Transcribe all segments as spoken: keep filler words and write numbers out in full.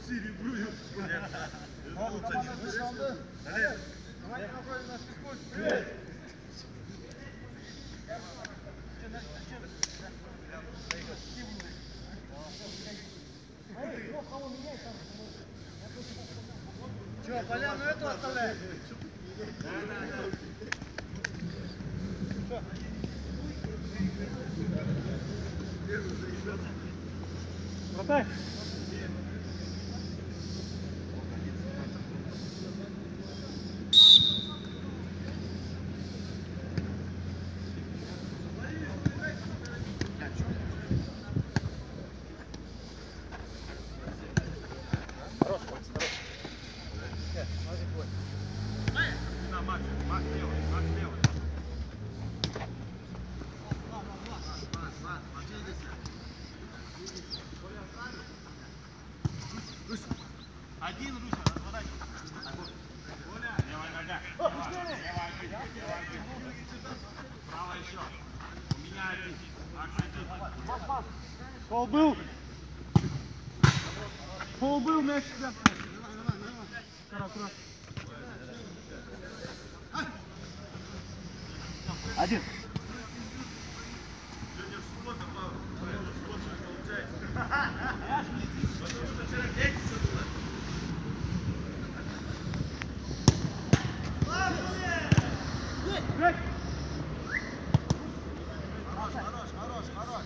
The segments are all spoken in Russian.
Серебрую. Давайте попробуем наш физкульт. Привет! Че, поляну эту оставляем? Да, да, да. Вратарь! Хорош, Макс, хорош. Смотри, бой. На, Макс, Макс левый, Макс левый. Один, Руся, разворачивай. Коля, левая нога. Левая, левая, левая. Право еще. У меня один. Макс, один. Пол был! Пол был, мяч сюда. Аккурат, аккурат. Один. Сегодня суббота, Павел. Поэтому суббота получается. Потому что вчера пятница была. Бег! Хорош, хорош, хорош, хорош.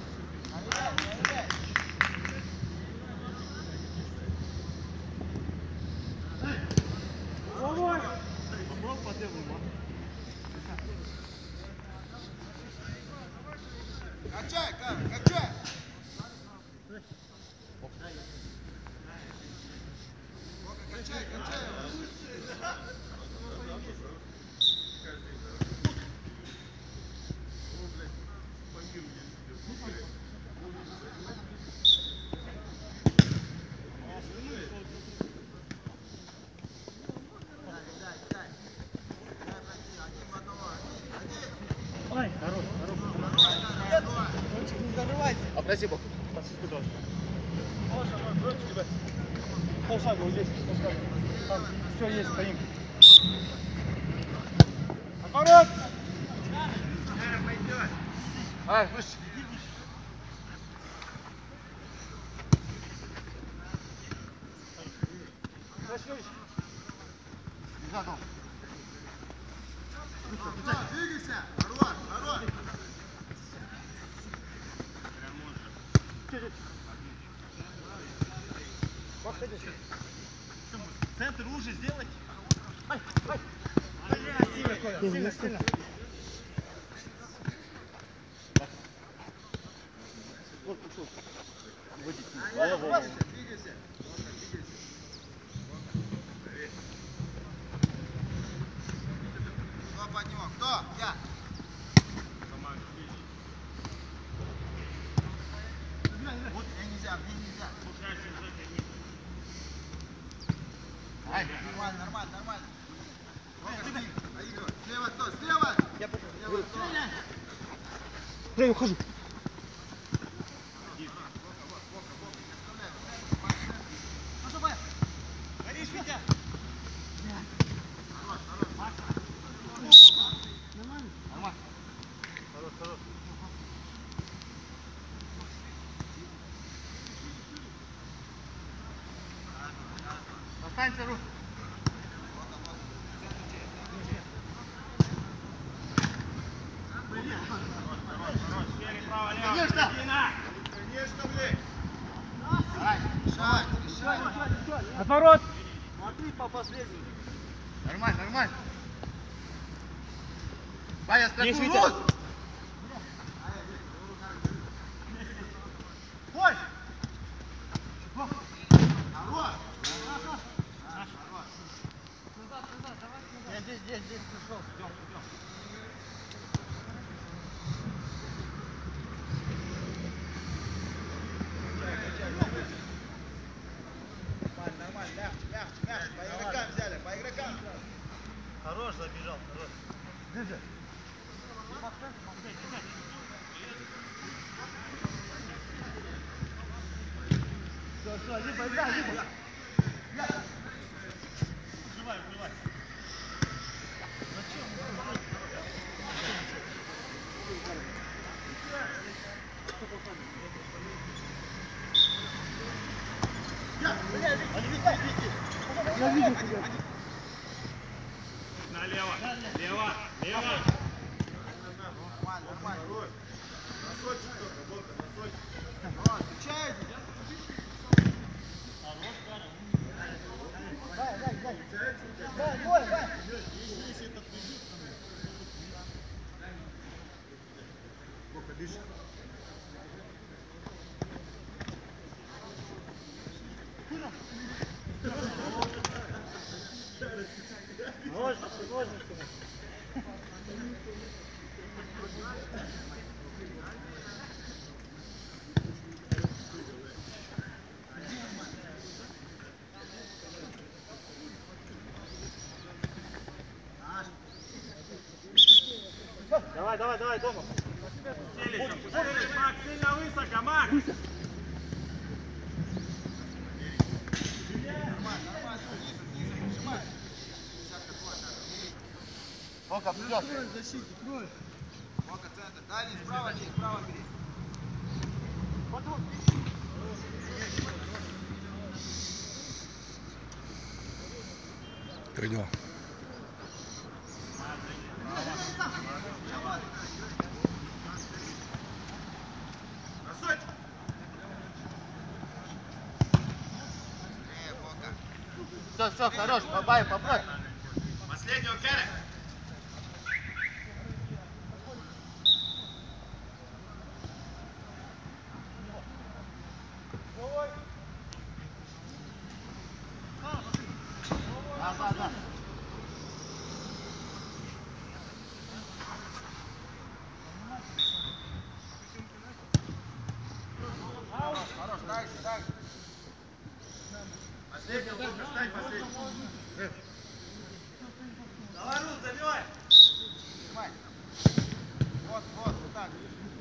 Давай! Попробуй по темному. Качай, Карл, качай! Качай, качай! Ай, хорош, хорош. Не зарывайся. А спасибо. Спасибо тоже. Можно, можно, против тебя. Полшага вот здесь, полшага. Там все есть, стоим. Оборот! Ай, выше. Готов. Двигайся! Хорош, хорош! Центр уже сделать. Сильно, Коля, сильно, сильно. Вот, пошел. Вводить. Двигайся, двигайся. Кто поднимал? Кто? Я. Вот, мне нельзя, мне нельзя. Ай. Нормально, нормально, нормально. Слева кто? Слева! Я Слева кто? Я ухожу. Горишь, Витя. Нормально? Нормально. Хорош, хорош. Останься, Ру. Конечно! Конечно, блядь! Ай. Решай, решай! Отворот! Смотри по последнему. Нормально, нормально. Ваня, Есть, страхуй, Витя. луз. Ой! Хорош! Я здесь, здесь, здесь пришел. Идем, идем. Нормально, нормально. Мяч, мяч, мяч. По игрокам взяли, по игрокам. Хорош, забежал, хорош. Держи. Все, все, иди, поиграй, иди. Укрывай, укрывай. Я вижу тебя. Налево. Лево. Лево. Нормально, нормально. Носочек только, Бонка, носочек. О, встречаете? Дай, дай, дай. Дай, дай, дай. Бонка, дыши. Ножницы, ножницы. Давай, давай, давай, дома. Пустились, пустились, Макс, сильно высоко, Макс. Бока, вперед. Крой, защитник, крой. Бока, центр. Дальний, справа, чей, справа бери. Пойдем. Носочек. Э, Бока. Все, все, хорош, бабай, поправь. Последнего Кэрри. Да, да, да. Хорош, хорош, дальше, дальше. Последнего, Бонка, стань последним. Давай, Рус, забивай. Снимай. Вот, вот, вот так.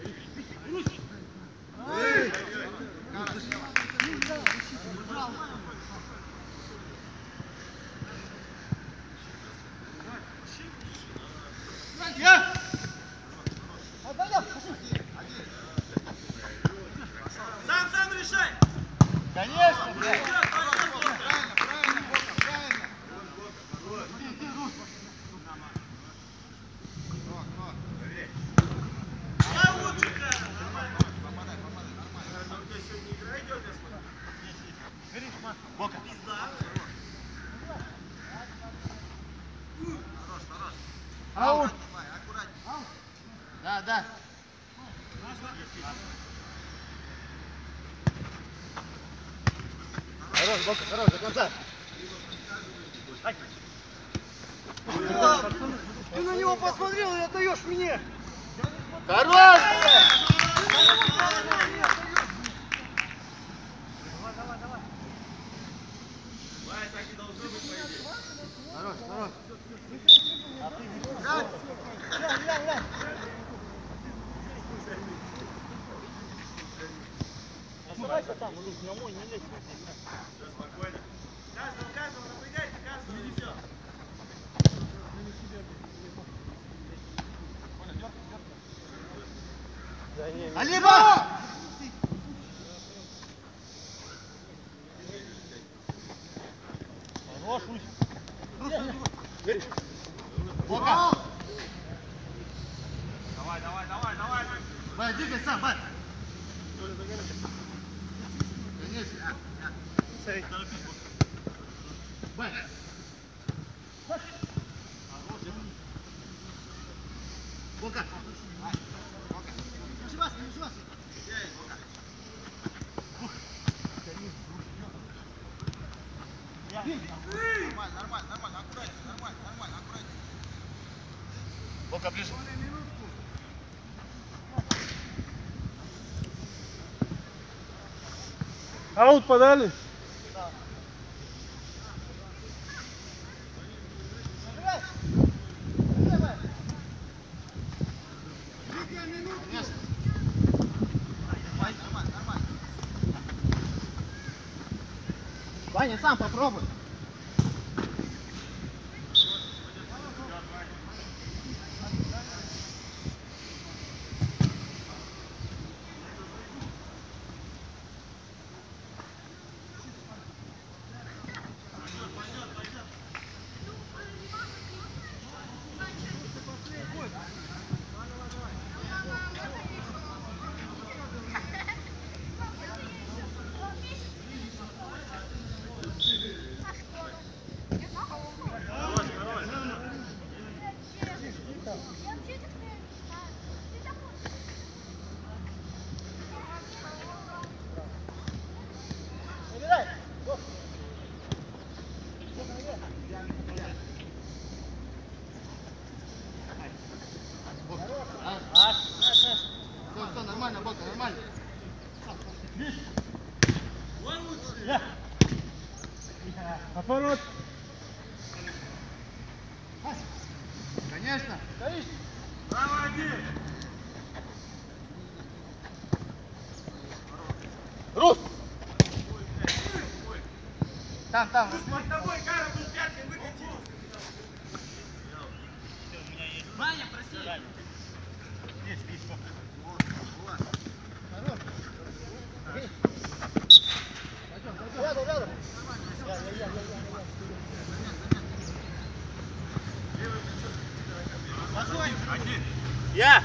Кара, слева. Я! Отойдем, пошли. Сам, сам решай. Конечно, блядь. Вперед, пойдем, Бонка. Правильно, правильно, Бока, правильно. Вот, вот. Я лучше, Кэрри. Нормально. Помадай, помадай, нормально. А у тебя сегодня игра идет, я смотрю. Бока. Пизда. Хорош, хорош. Аут. Снимай, аккуратнее. Да, да. Хорош, Бока, хорош, до конца. Ты на него посмотрел и отдаешь мне. Хорош! Давай, так и должно быть, по идее. Хорош, хорош. Глянь, глянь, глянь. Оставайся там, Рус, домой, не лезь. Все, спокойно. Каждого, каждого напрягайте, каждого несет. Да не, Алиба! хорош, Русь. Бока! Давай, давай, давай, давай. Бай, двигай сам, бай! Конечно. Сей. Бай! Бока! Не ошибайся, не ошибайся. Нормально, нормально, нормально, аккуратнее, нормально, нормально, аккуратнее. Бока ближе. Аут подали. Конечно. Нормально, нормально, нормально. Ваня, сам попробуй. Все, нормально, Бока, нормально. Отворот. Конечно. Право один. Рус! Там, там. Под тобой, Кара, был пяткой, выкати. Ваня, проси. Есть, есть. Рядом, рядом. Один. Я.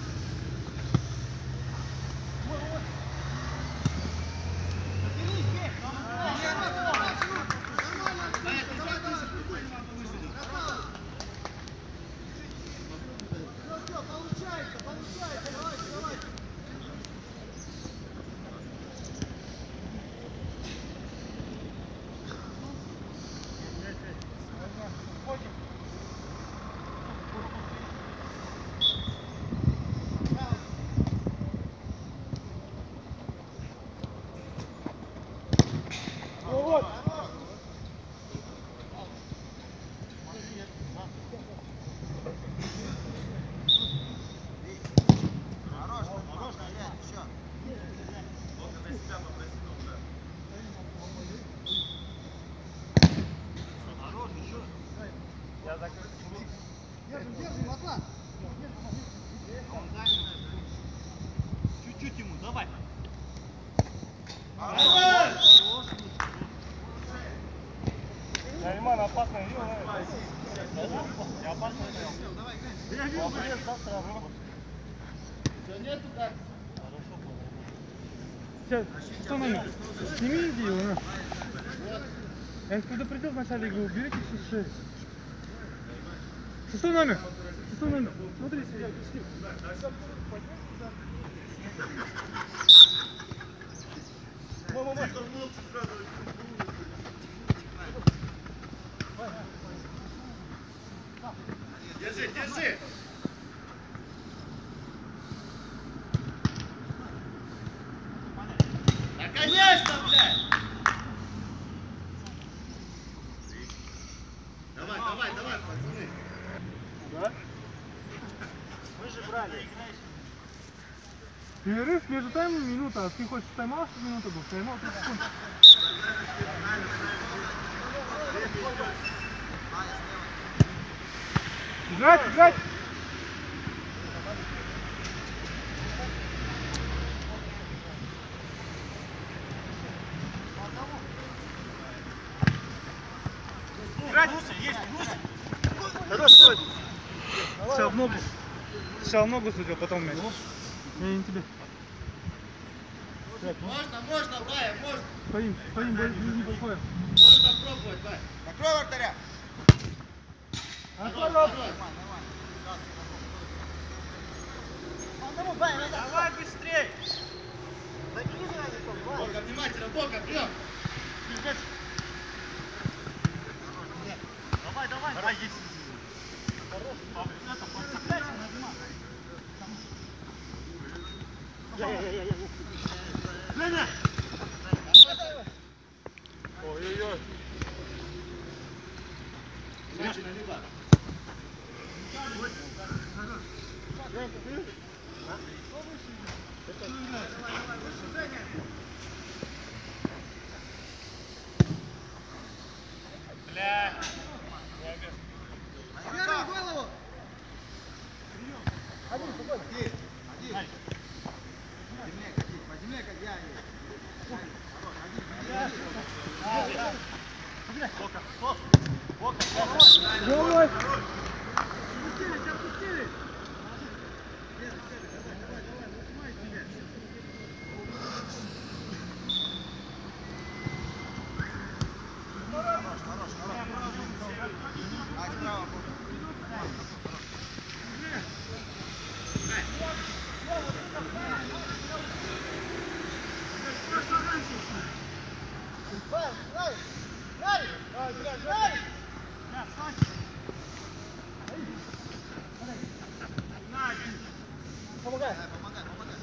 Вот. Хорош, хорош, блядь, еще. Только на себя попроси, ну, да. Хорош, еще. Я закрыл. Держим, держим, Аслан. Чуть-чуть ему, давай. Найман опасный, видел? Я опасный. Я видел, завтра. Нету так. Сейчас, что номер? Сними идею, на. Я их предупредил в начале игры, уберите все шесть. Шестой номер. Шестой номер. Смотри, сидят. Мама, мама. Держи, держи. Да, конечно, блядь. Давай, давай, давай, пацаны. Да? Мы же брали. Перерыв между таймом минута. Ты хочешь тайм-аут, чтобы минута был? Тайм-аут тридцать секунд. Играть, играть! Играть! Есть, хорош, хорош! Сначала в ногу. Сначала в ногу судил, потом мяч. Не, не тебе. Можно, можно, Вая, можно. Стоим, стоим, не подходим. Можно пробовать, Вая. Накрой вратаря. Антон, Давай быстрей. Закинь ради того, Ваня. Бока, внимательно, Бока, прям. давай, давай. Давай, есть. Леня. Ой-ой-ой. Внимательно, Люба. Давай. Помогай. Помогай, помогай.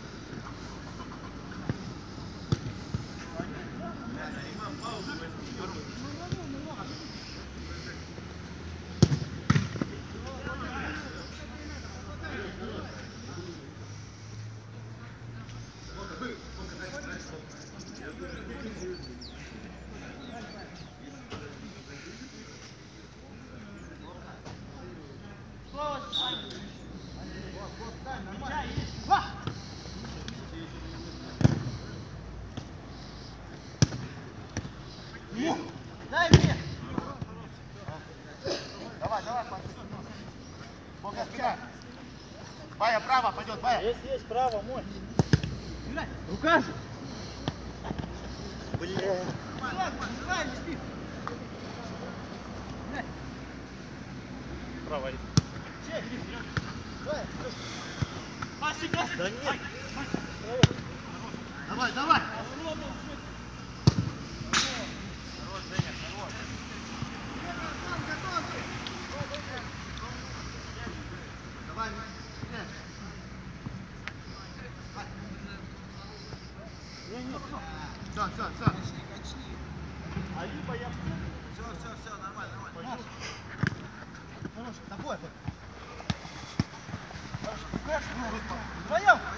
Дай мне. Давай, давай, пойдет. Бока, спина. Бая, право, пойдет, Бая. Есть, есть, право, мой. Рука же. Блин. Давай, не спи. Право есть. Да нет. Давай, давай. Давай, все, все, все. Все, все, все, нормально, нормально. Хорош, такой. Вдвоем.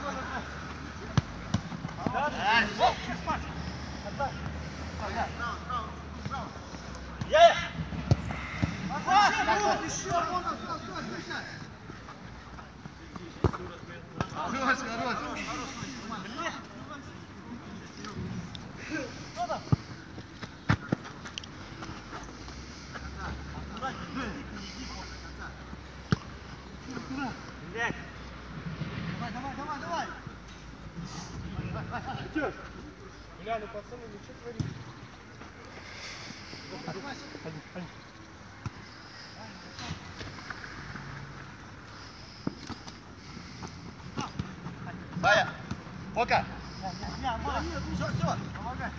Я! Еще! Хорош, хорош. Кто там? Давай, давай, давай, давай! Бля, ну пацаны, ну что творите? Бая, Бока. Все, все, помогай.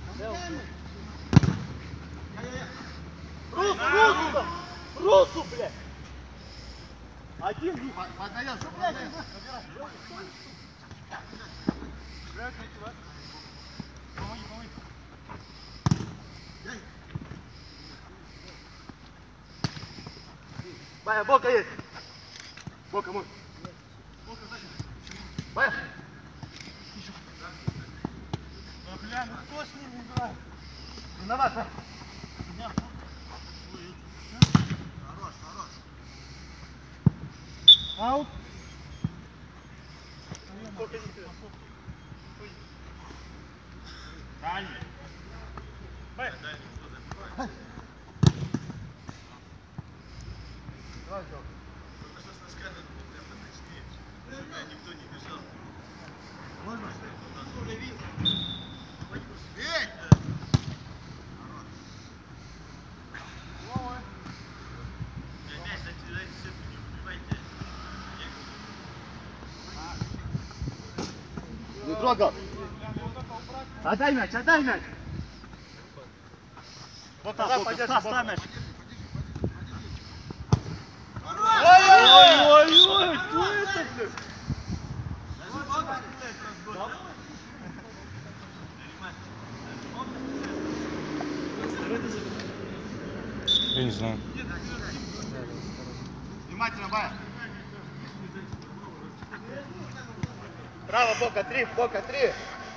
Рус, Русу там! Русу, блядь! Один, Поддаем, поддаем. Помоги, помоги. Бая, Бока есть. Бока, мой. Бая. Да бля, ну кто с ними играет? Виноват, Бая. Хорош, хорош. Аут. Дальний. Бай. Давай, Жок. Никто не бежал. Можно? Эй! Мяч зачитать все, не убивайте. Не трогал. Отдай мяч, отдай мяч. Вот Давай, так, подержи, ставь, Бока. ставь мяч. Ой-ой-ой, что это, блядь? Я не знаю. Внимательно, Бая. Право, Бока, три, Бока, три.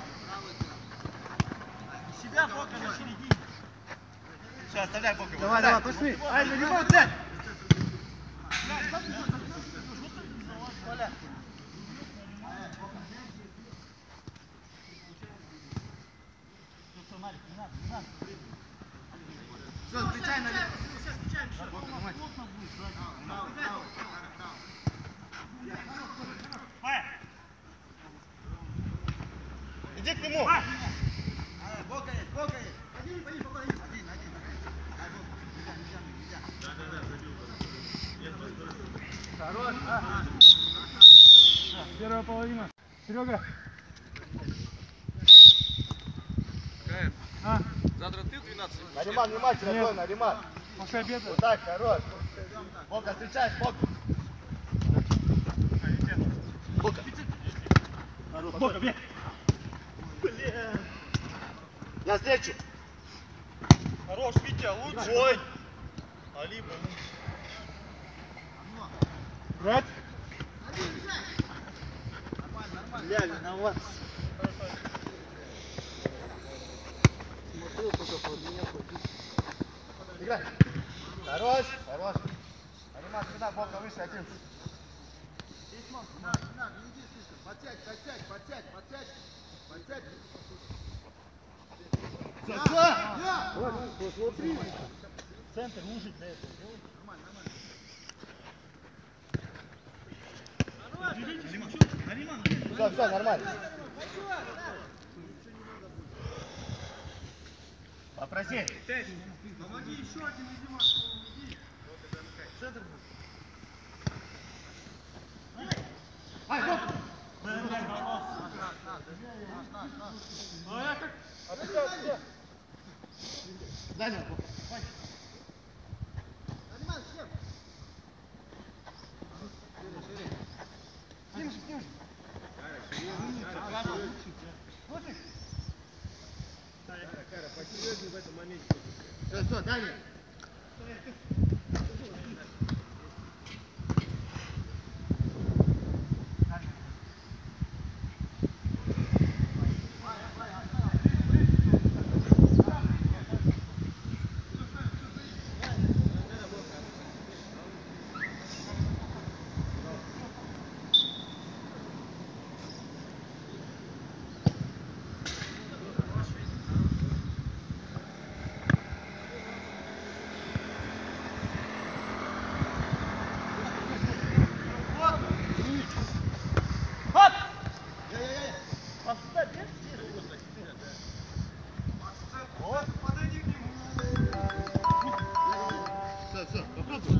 Себя Бока на середине. Все, оставляй Бока. Давай, давай, пошли. Ай, не будет взять. Все, встречай на левую. Иди к нему! Бока есть, бока есть. Один, один, один, один. Дай бок. Нельзя, нельзя, нельзя. Да, да, да, забил. Хорош! Ага. Первая половина. Серега! А? Завтра ты в двенадцать. Нариман, внимательно, Нет. стой, Нариман. После обеда. Вот так, хорош. Бока, встречай, бока. Бока. Хорош. Бока, бей! Я встречу. Хорош, Витя, лучше! Ой. Алиба. Брат! Бля, виноват. Смотрел, только под меня ходит. Играй. Хорош, хорош. Нариман, сюда, бока выше, один. Подтягивай, подтягивай, подтягивай, подтягивай. Подтягивай. Все, все! Посмотри. Центр ужить для этого. Нормально, нормально. Все, все, нормально. Попроси. Помоги еще один, видимо. Центр. Ай, гоп! Дай мне. Снимешь, снимешь. Все, все, дай мне. Все, все, попробуй.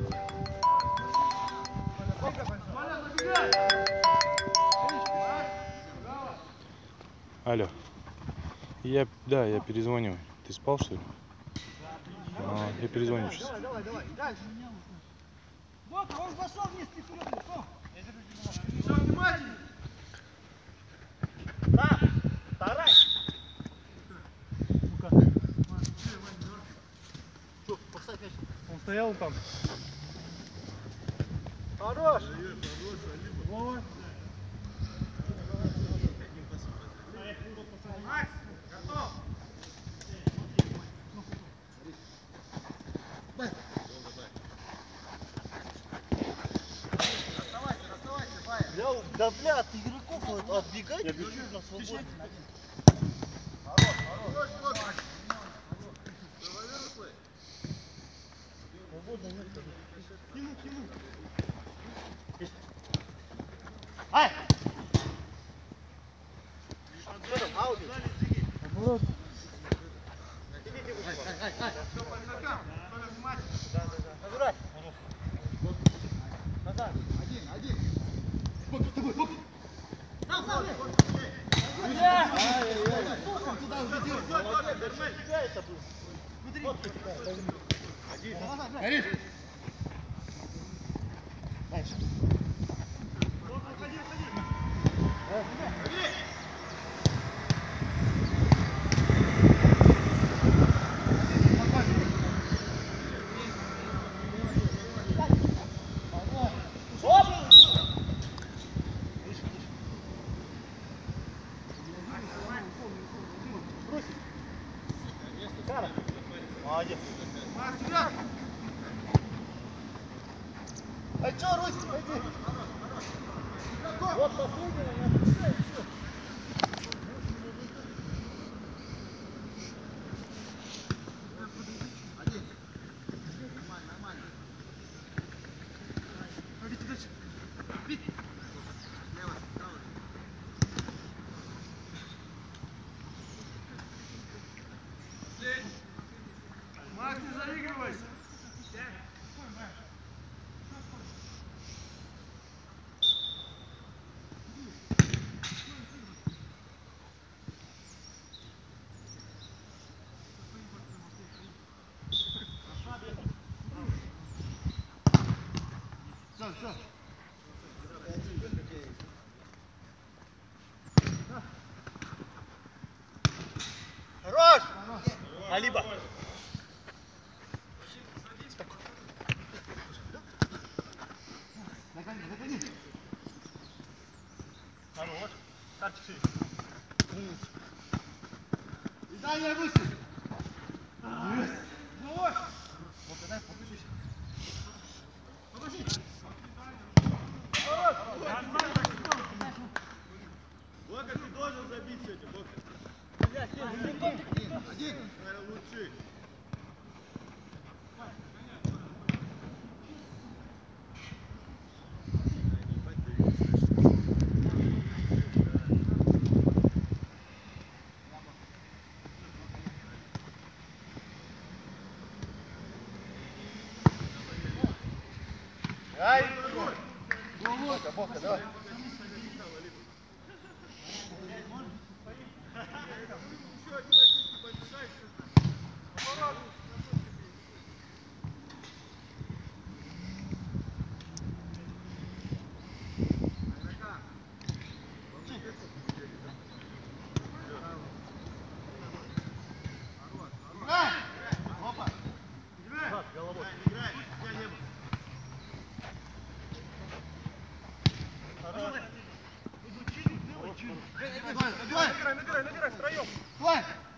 Алло. Я, да, я перезвоню. Ты спал, что ли? А, я перезвоню сейчас. Давай, давай, давай. Дальше. Вот, он зашел вниз, ты куда ты? Все, внимательно. Да, вторая. Что, поставь мяч. Он стоял там. Хорош. Вот. Макс, готов. Дай. Расставайся, расставайся, Фая. Бля, да бля, от игроков вот отбегать. Я бежу на свободу. Хорош, хорош. Свободно нет. К нему, к нему. Ай! Что там, аут? Наоборот. Ай, ай, ай, ай. Все по игрокам. Только внимательно. Забирай. Назад. Один, один. Боки, с тобой, боки. Там, там, ай-яй-яй. Туда убедил. Молодец, держи. Тебя это был. Горишь. Дальше. Выходи, выходи. Молодец. Макс, вперед. А чё, Русь, пойди. Вот последнего не отпускай, все. все, все. Хорош! Алиба. Нагони, нагони. Хорош. Картик шире. И дальше выше. Есть. Вот, дай, покажись. Покажись. Бока, ты должен забить сегодня, Бока. Один. Наверное, лучше. Ай! Бока, Бока, давай. Еще один очистки помешай. Играй! Опа! Играй! Головой. Играй! Я не был. Давай, Набирай, набирай, набирай, втроем. давай!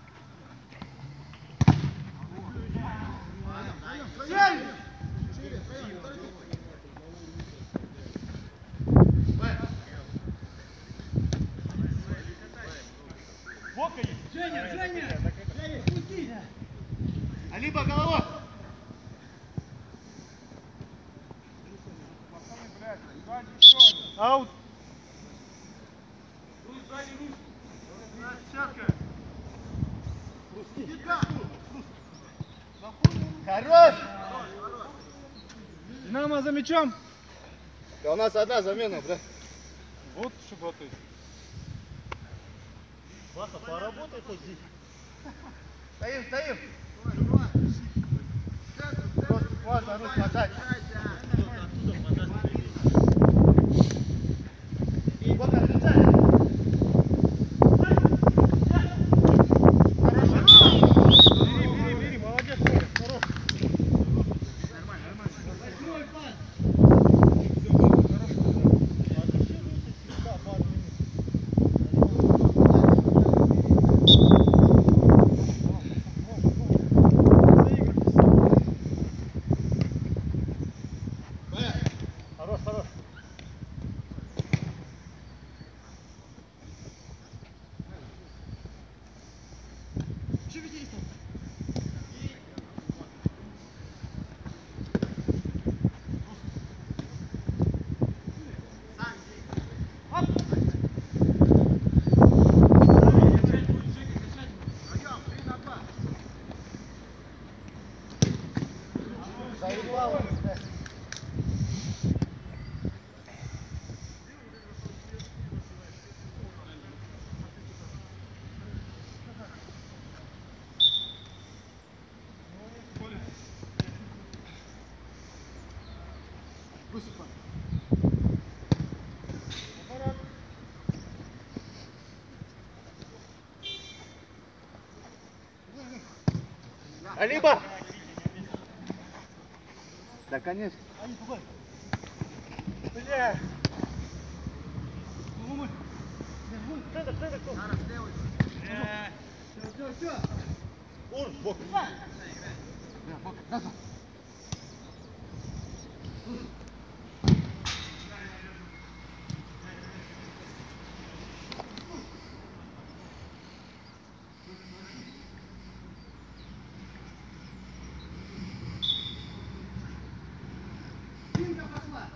Цель! Бока есть. Женя, Женя! Женя, пусти! Алиба, головой! Аут. Хорош! Динамо за мячом. Да у нас одна замена, да? Вот что работает. Ваха, поработай хоть здесь. Стоим, стоим! Просто можно руку отдать. Бока, отвечай! Бери, бери, бери, молодец, Коля. Хорош. Хорош, хорош. Заебал! Алиба! Да, конечно. Бля. Центр, центр, кто? Все, все. Ур, бок. Да, Бока, назад. Динка пошла.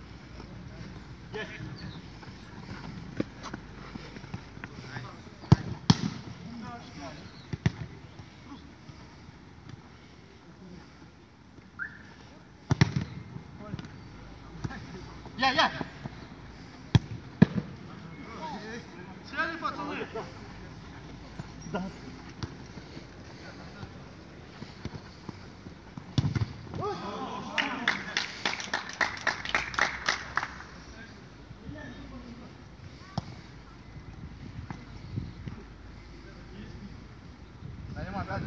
Я, я. Сели, пацаны? Да. Алиман, сзади.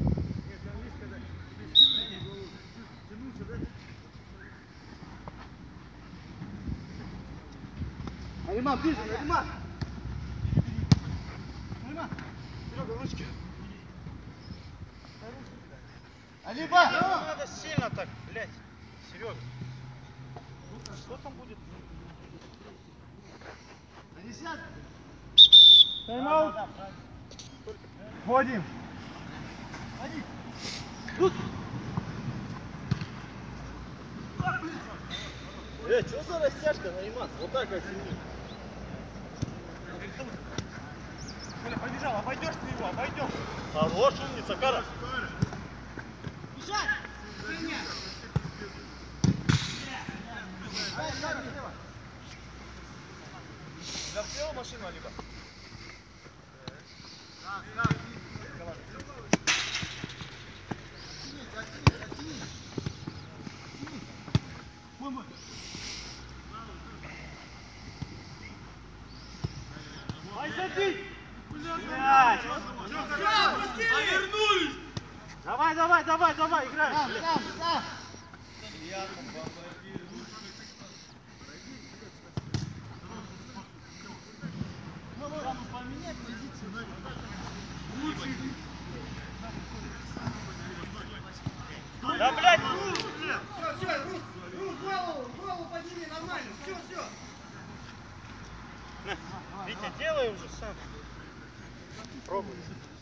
Алиман, ближе, Алиман. Алиман. Серега, ручки. Алиман! Надо сильно так, блядь. Серега. Что там будет? Они сядут. Тайм-аут. Вводим. Они. Э, что за растяжка, Нариман? Вот так вот сильнее. Коля, побежал, обойдешь ты его, обойдешь. Хорош, умница, Кара. Заплела машину, либо? Давай, давай, давай, давай, играй. Сам, сам, сам. Да, блядь! Все, все, Рус, Рус, голову, голову подними, нормально, все, все. Витя, делай уже сам. Пробуй.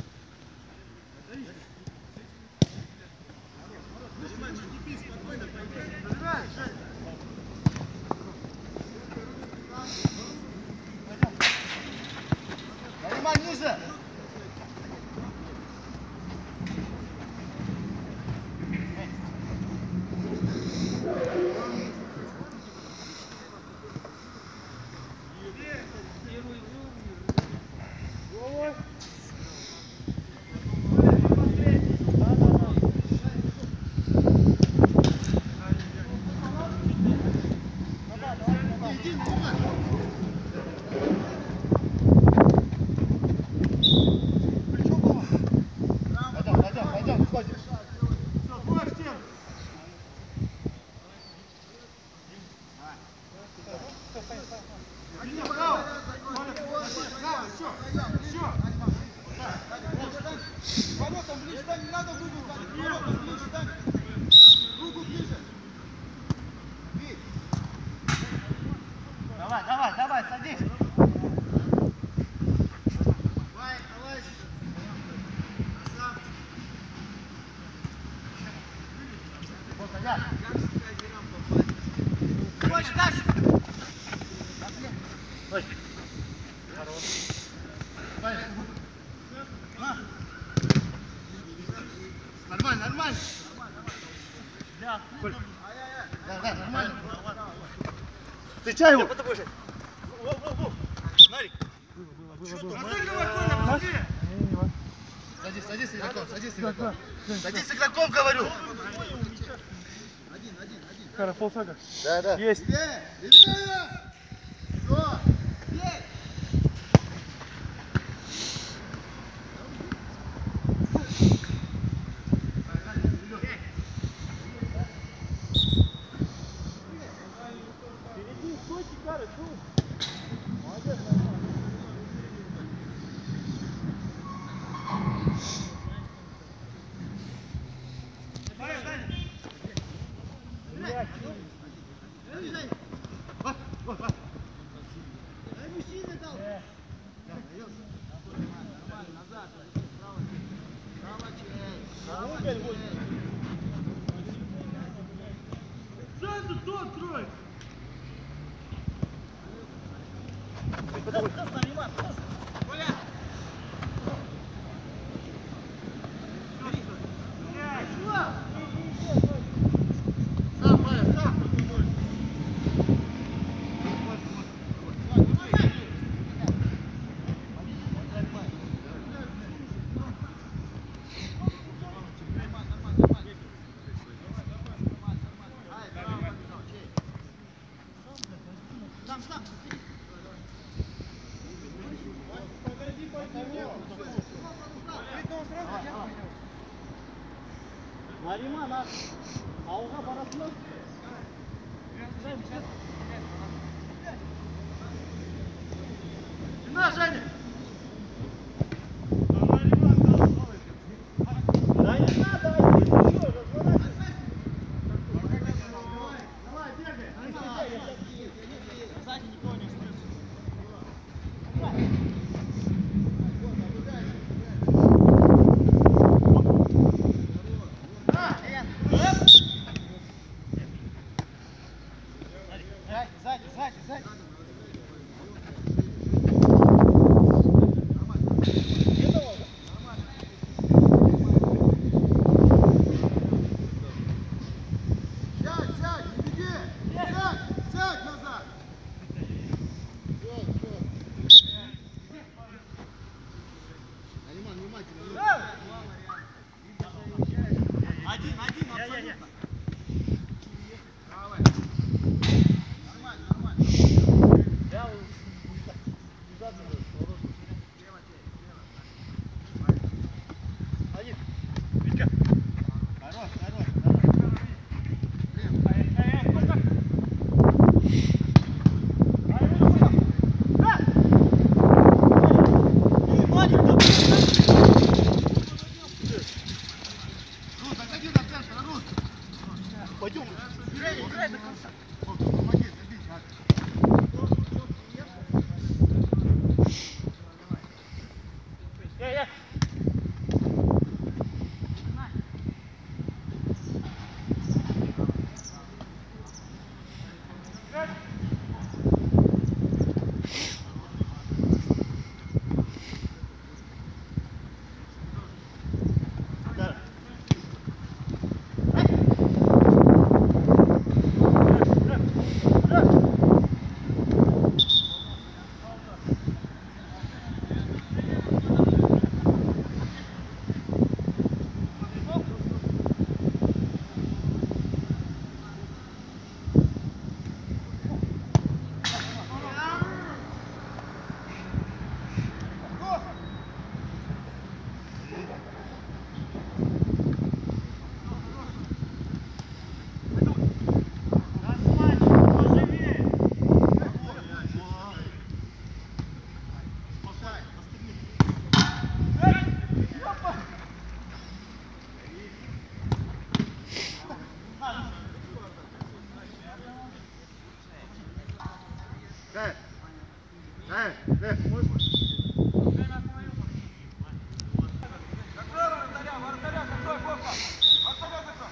Алиман, ниже. Пойдем, пойдем, пойдем, выходим. Воротам ближе, да, не надо в угол, воротам ближе, да. Руку ближе. Вить. Давай, давай, давай, садись. Давай, давай. Красавцы. Вот, Аня. Как всегда, Дирам попасть. Больше, дальше. Нормально, нормально. Да, да, нормально. Встречай его! Нарик. Садись, садись игроком, садись игроком. Садись игроком, говорю. Кара, полшага. Да, да. Есть. Левее, левее. Все. Бей. Нариман, а ауылға барасың ба? На, Женя! Да не надо, еще, разворачивай. Давай, бегай. Сзади никого не остается. Сзади, сзади, сзади. Сядь, сядь, не беги! Сядь, сядь назад! Нариман, внимательно. Один, один, абсолютно. Давай. Нормально, нормально. Я один. Витя. Хорош, хорош, хорош. Рус, заходи до центра, Рус! Пойдем. Играй, играй до конца. Помоги, забить. Я, я. Дай. Дай, дай, можно? Закрой вратаря, вратаря, закрой, Бобка! Вратаря закрой!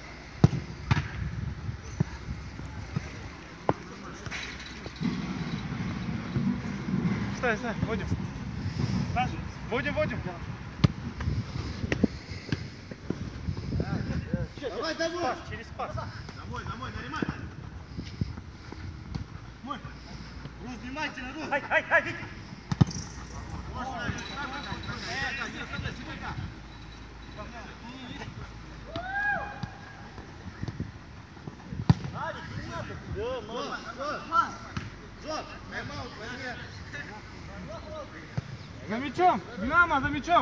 Стой, стой, вводим. Вводим, вводим. Давай, давай! Пас, через пас. Домой, домой, Нариман. Мой. Рус, внимательно, Рус. Ай, ай, ай, Витя. Да, мало. Жот, тайм-аут, возьми. За мячом, Динамо, за мячом.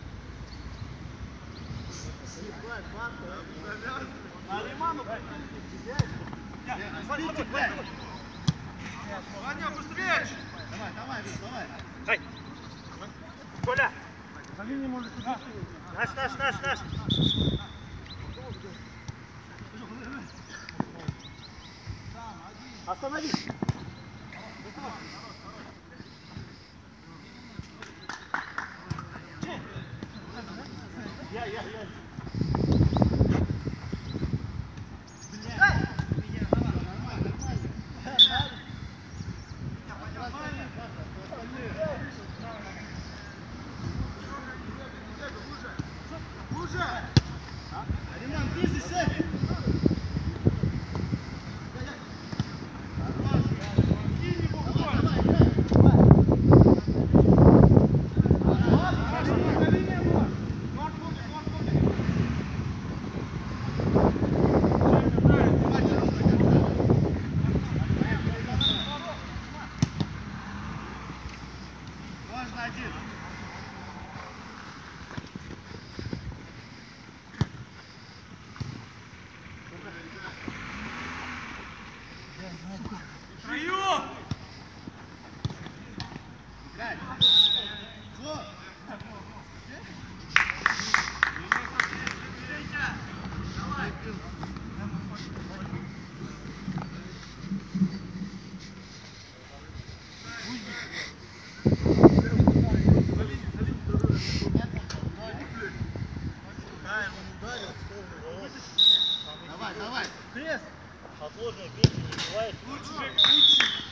Нариману, Ваня, быстрее! Давай, давай, Рус, давай. Ай. Коля. За линию может туда. Наш, наш, наш, наш. остановись. Я, я, я. Уже! Нариман, ближе, сядь! Можно один. Отложенные пенсии не бывает. Лучше, Жека, лучше.